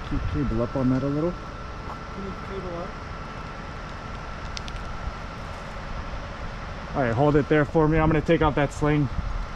cable up on that a little? Can you cable up? All right, hold it there for me. I'm gonna take off that sling.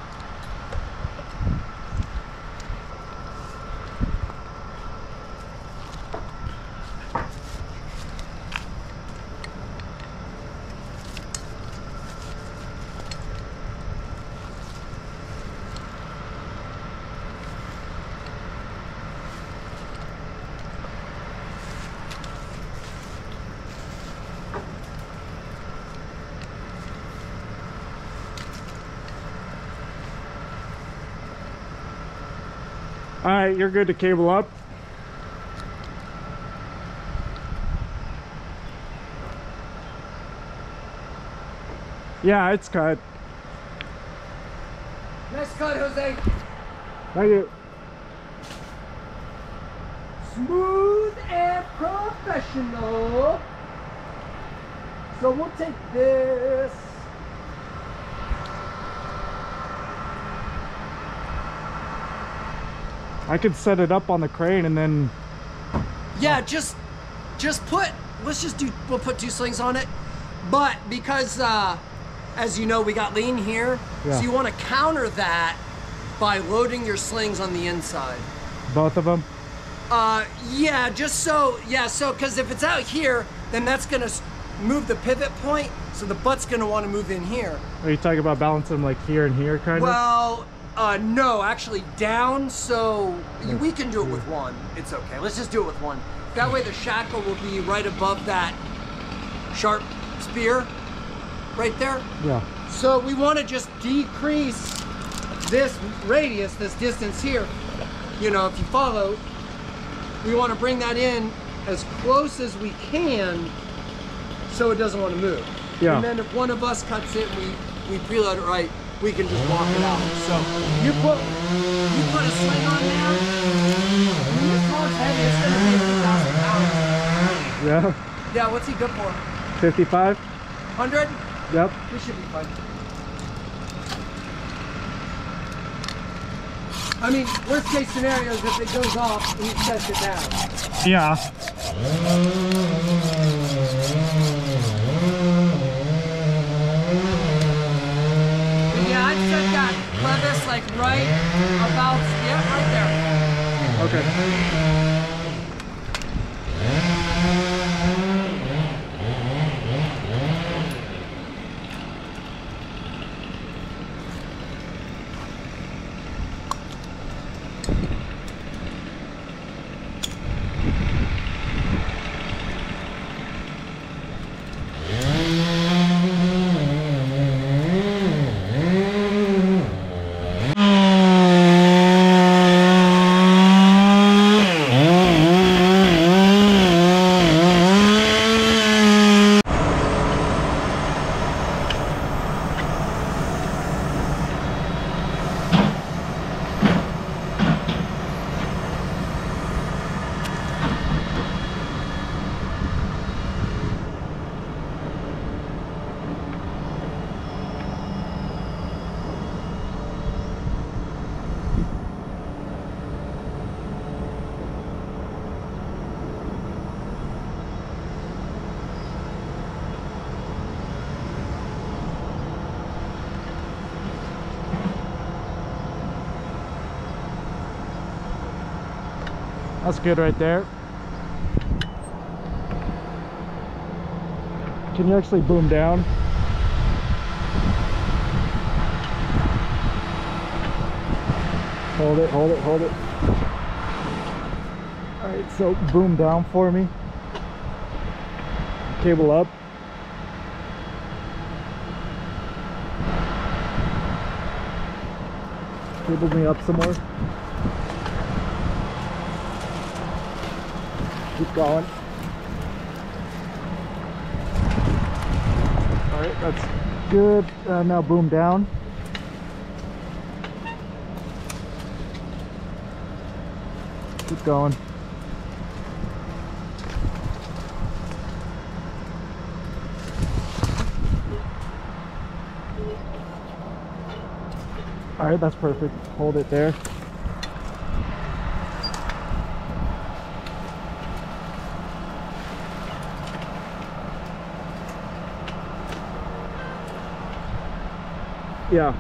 All right, you're good to cable up. Yeah, it's cut. Nice cut, Jose. Thank you. Smooth and professional. So we'll take this. I could set it up on the crane and then... Yeah, just put, we'll put 2 slings on it. But because, as you know, we got lean here, Yeah. so you want to counter that by loading your slings on the inside. Both of them? Yeah, so, because if it's out here, then that's going to move the pivot point, so the butt's going to want to move in here. Are you talking about balancing them like here and here, kind of? Well, no, actually down, so we can do it with one. It's okay, let's just do it with one. That way the shackle will be right above that sharp spear, right there. Yeah. So we want to just decrease this radius, this distance here. You know, if you follow, we want to bring that in as close as we can so it doesn't want to move. Yeah. And then if one of us cuts it, we preload it right, we can just walk it out. So you put a sling on there. When this one's heavy, it's going to be 2,000 pounds. Yeah. Yeah, what's he good for? 55? 100? Yep. We should be fine. I mean, worst case scenario is if it goes off, he sets it down. Yeah. Yeah, I'd set that crevice like right about, yeah, right there. Okay. That's good right there. Can you actually boom down? Hold it, hold it, hold it. All right, so boom down for me. Cable up. Cable me up some more. Keep going. All right, that's good. Now boom down. Keep going. All right, that's perfect. Hold it there. Yeah.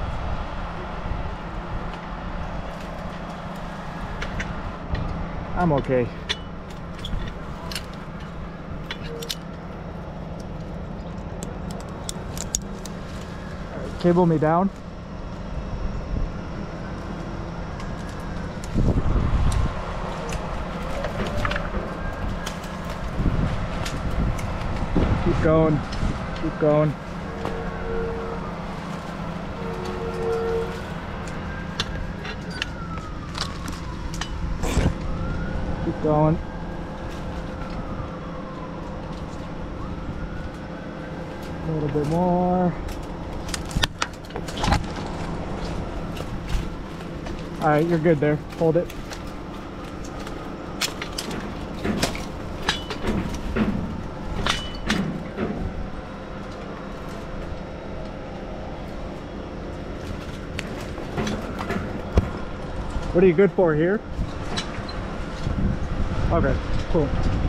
I'm okay. Alright, cable me down. Keep going. Keep going. Keep going. A little bit more. All right, you're good there. Hold it. What are you good for here? Okay, cool.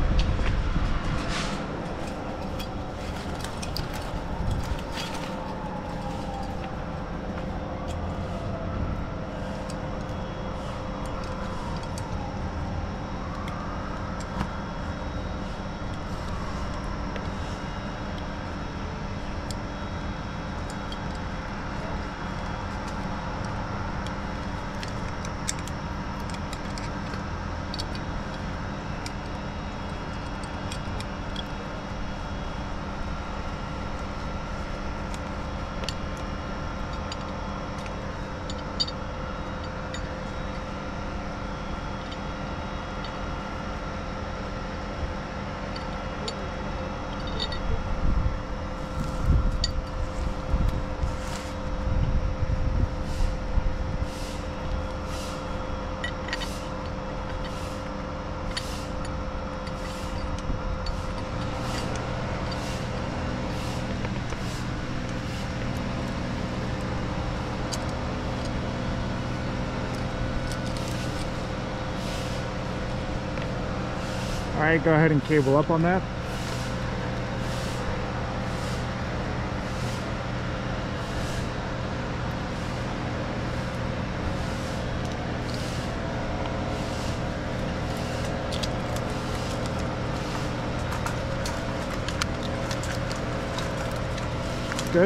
All right, go ahead and cable up on that. Good.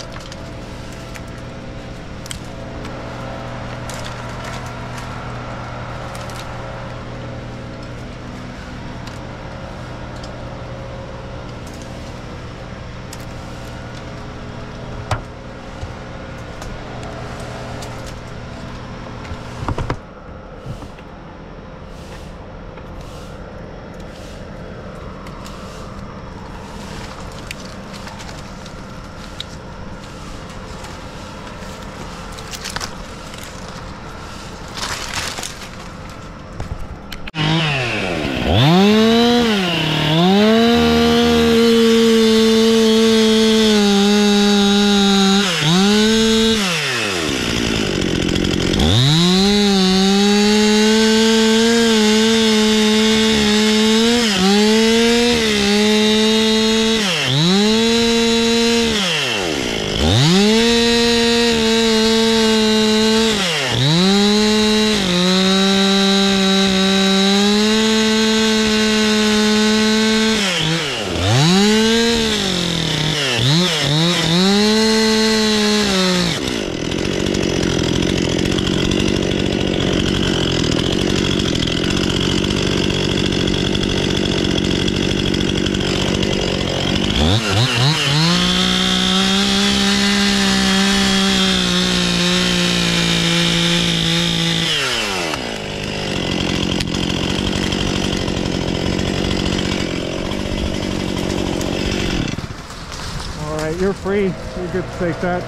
You're free. You're good to take that.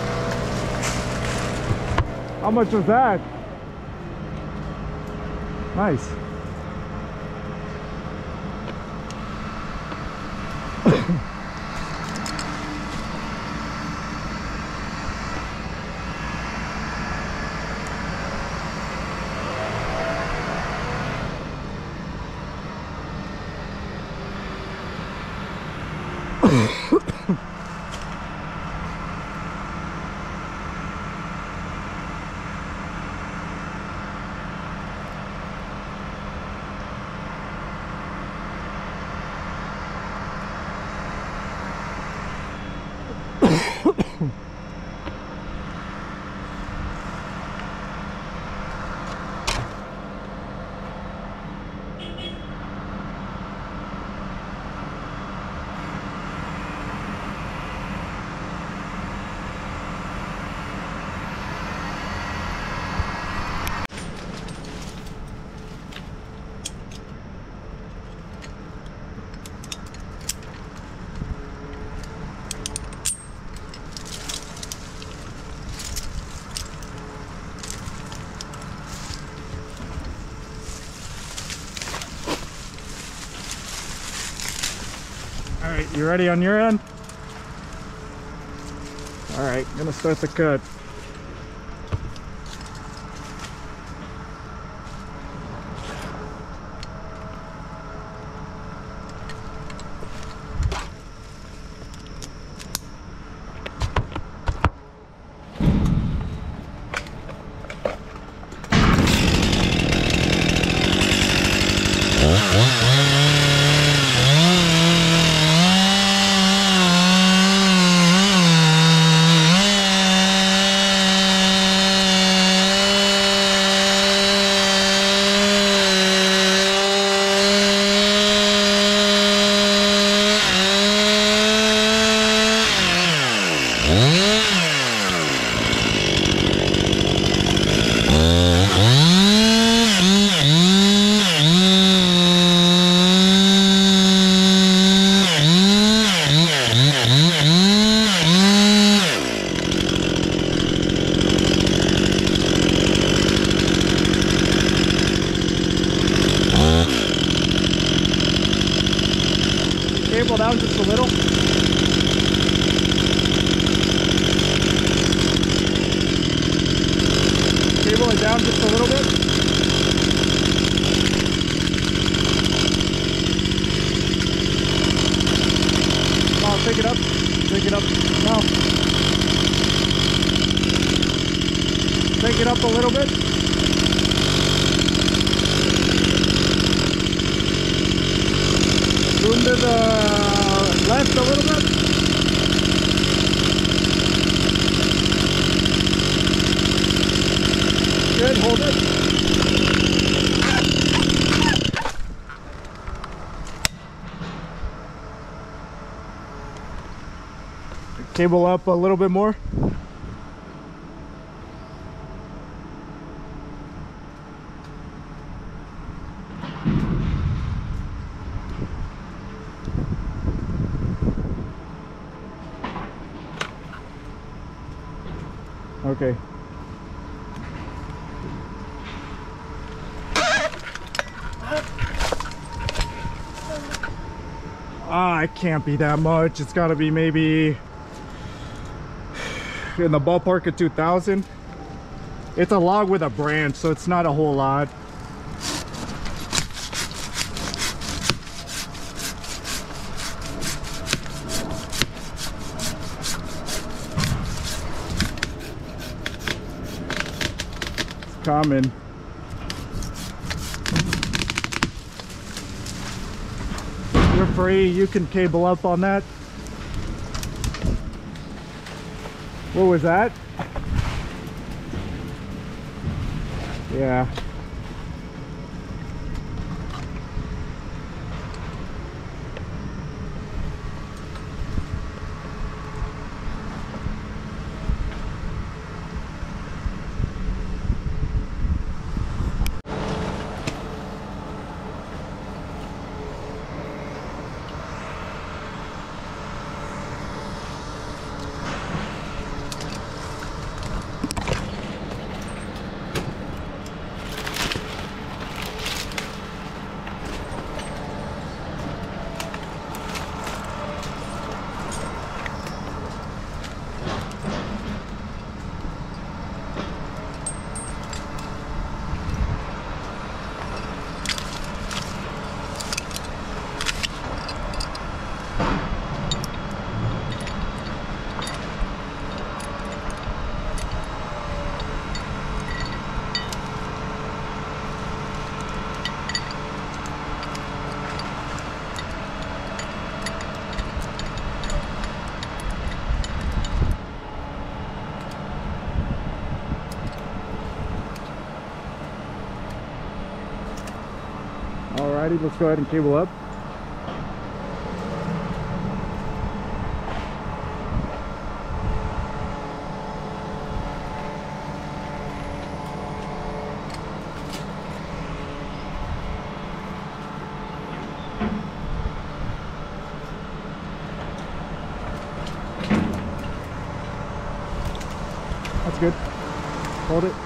How much was that? Nice. All right, you ready on your end? All right, gonna start the cut. Cable down just a little. Cable it down just a little bit. Oh, pick it up. Pick it up. No. Pick it up a little bit. Zoom to the left a little bit. Good, hold it. Cable up a little bit more. Okay. It can't be that much. It's got to be maybe in the ballpark of 2,000. It's a log with a branch, so it's not a whole lot. It's common. You're free, you can cable up on that. What was that? Yeah. ready. Let's go ahead and cable up. That's good. Hold it.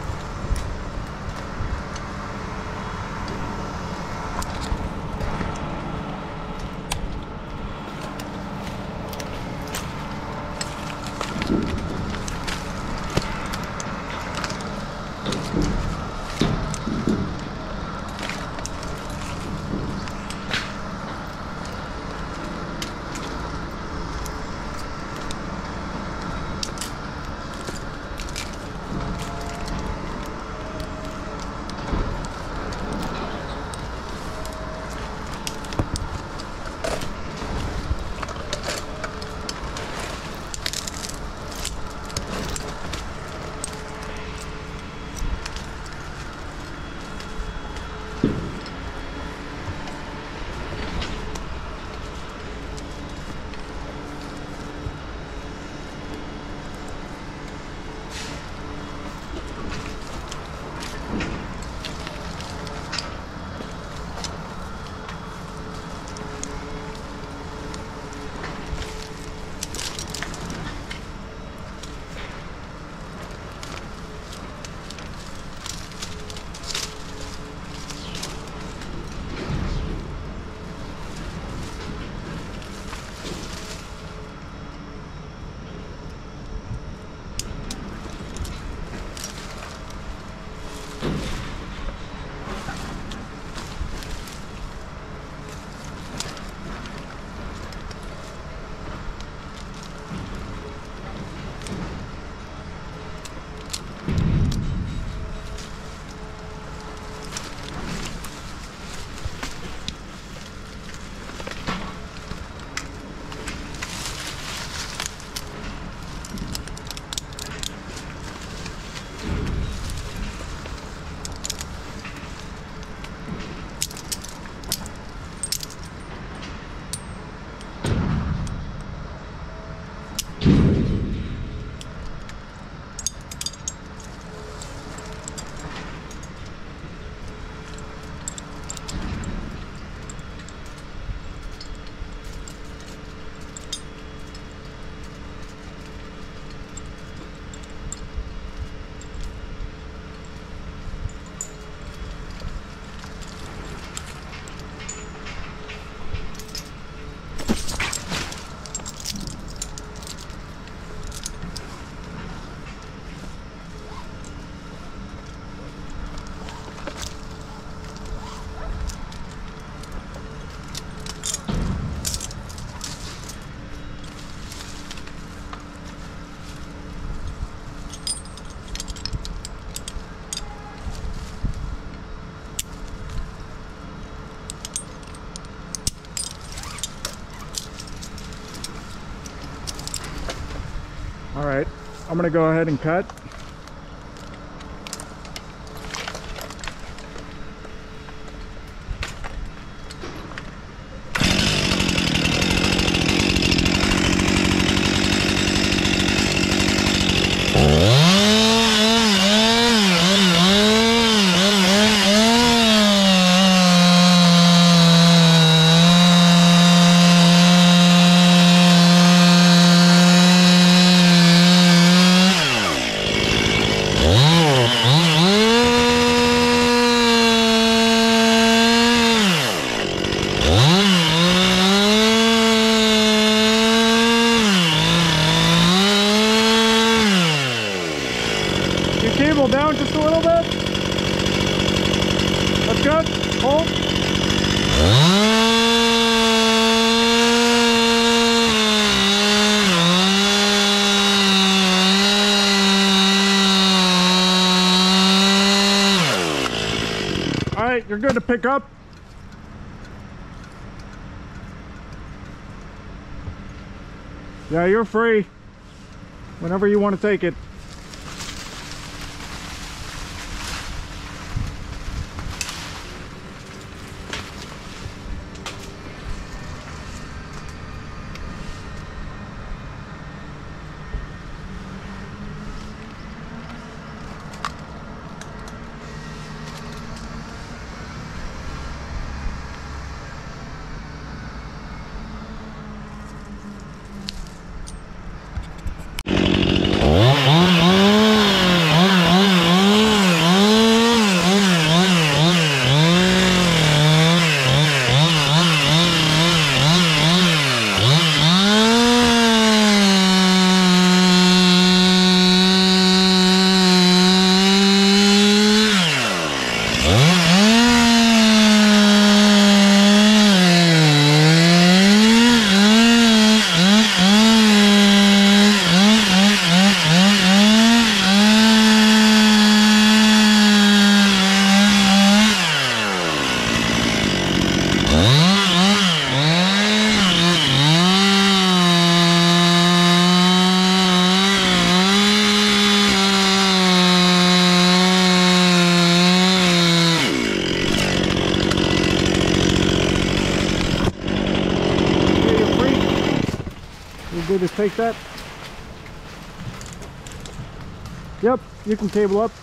All right, I'm gonna go ahead and cut. Cable down just a little bit. That's good. Hold. All right, you're good to pick up. Yeah, you're free whenever you want to take it. You good to take that? Yep, you can cable up.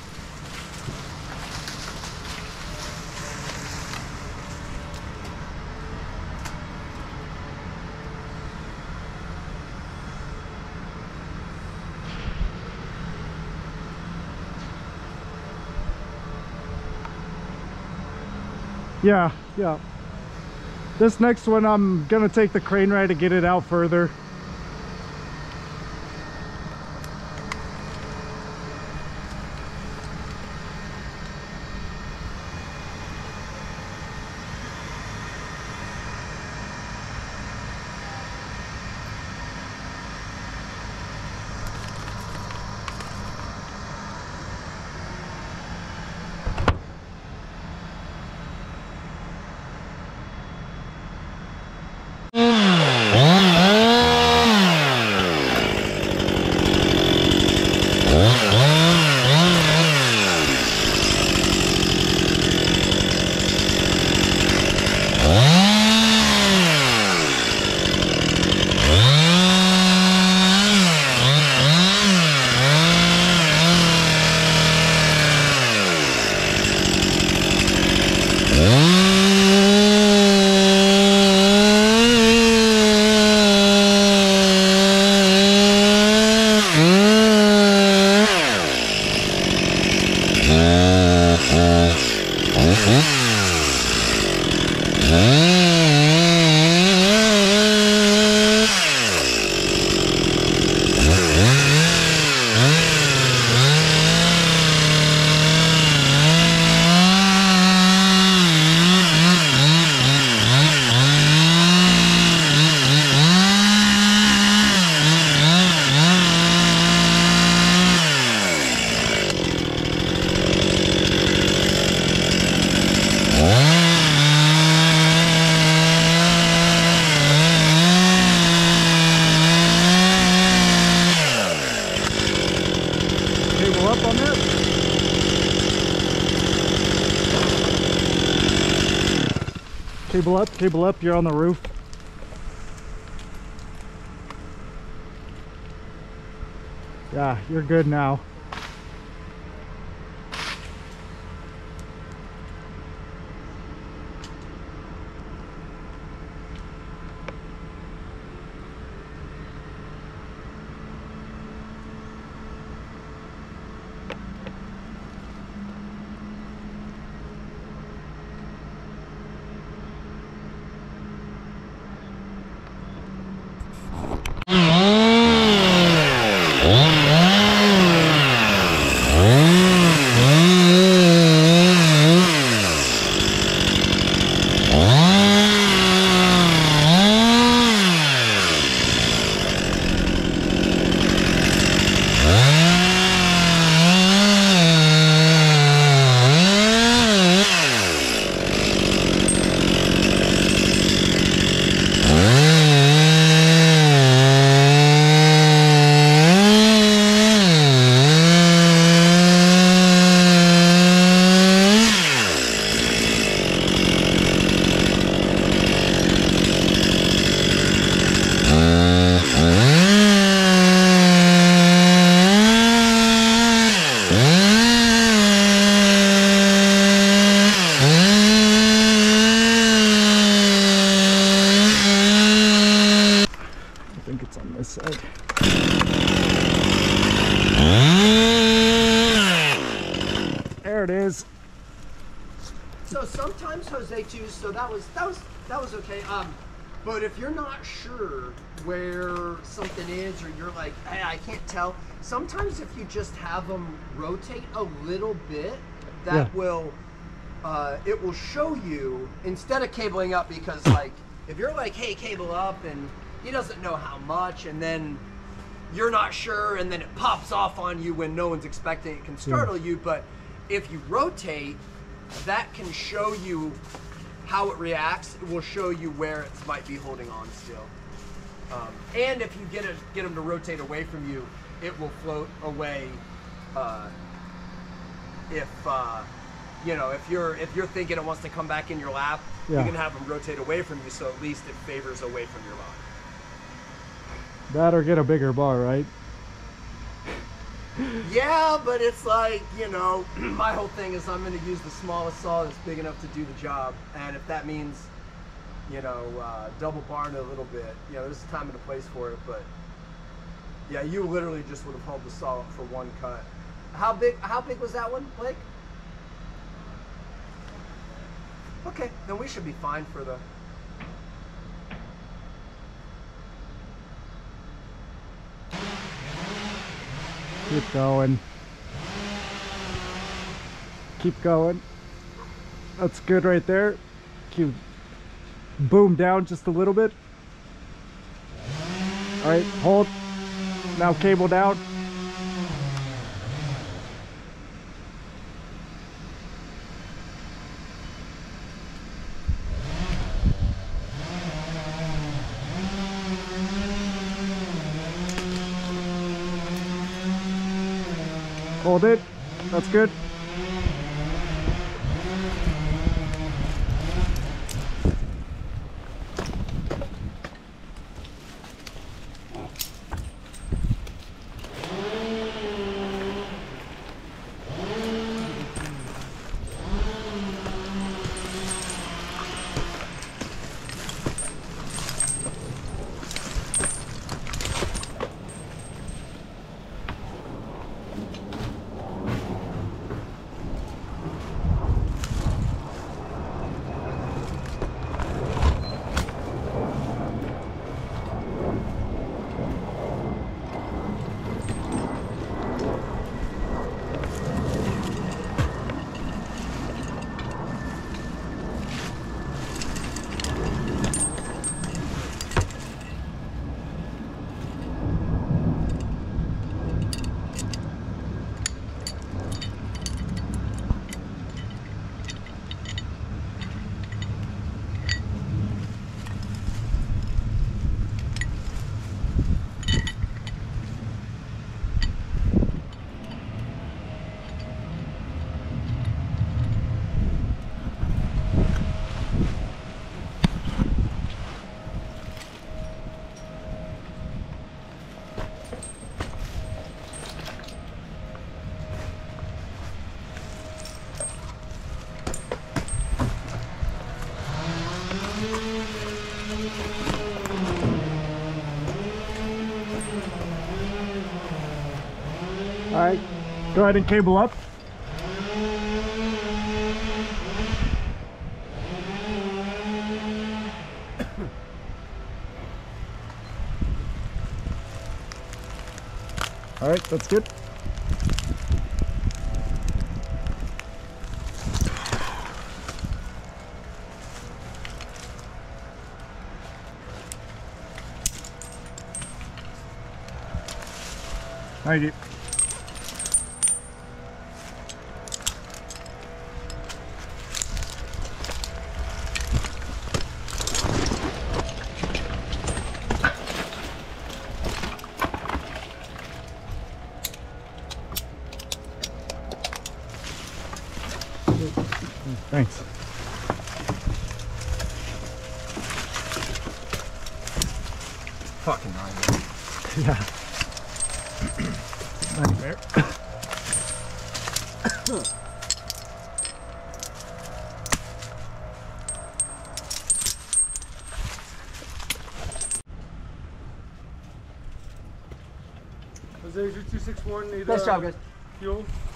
Yeah, yeah. This next one, I'm gonna take the crane ride to get it out further. Cable up, you're on the roof. Yeah, you're good now. Side. There it is. So sometimes Jose too. So that was okay. But if you're not sure where something is, or you're like, hey, I can't tell. Sometimes if you just have them rotate a little bit, that will it will show you instead of cabling up, because like if you're like, hey, cable up, and he doesn't know how much, and then you're not sure, and then it pops off on you when no one's expecting it, can startle you. But if you rotate, that can show you how it reacts. It will show you where it might be holding on still. And if you get them to rotate away from you, it will float away. You know, if you're thinking it wants to come back in your lap, you can have them rotate away from you, so at least it favors away from your line. That or get a bigger bar, right? Yeah, but it's like, you know, my whole thing is I'm going to use the smallest saw that's big enough to do the job. And if that means, you know, double barring it a little bit, you know, there's a time and a place for it. But yeah, you literally just would have held the saw for one cut. How big was that one, Blake? Okay, then we should be fine for the... Keep going. Keep going. That's good right there. Keep boom down just a little bit. All right, hold. Now cable down. Hold it. That's good. All right, go ahead and cable up. All right, that's good. Thank you. Thanks. Fucking nightmare. Yeah. Nightmare. Jose, your 261 need Nice job, guys. fuel?